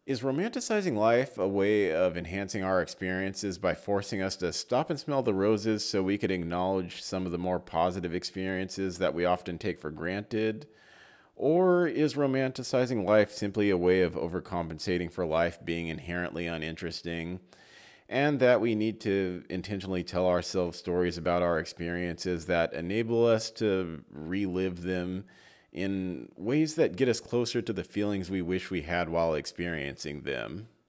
Is romanticizing life a way of enhancing our experiences by forcing us to stop and smell the roses so we could acknowledge some of the more positive experiences that we often take for granted? Or is romanticizing life simply a way of overcompensating for life being inherently uninteresting, and that we need to intentionally tell ourselves stories about our experiences that enable us to relive them in ways that get us closer to the feelings we wish we had while experiencing them?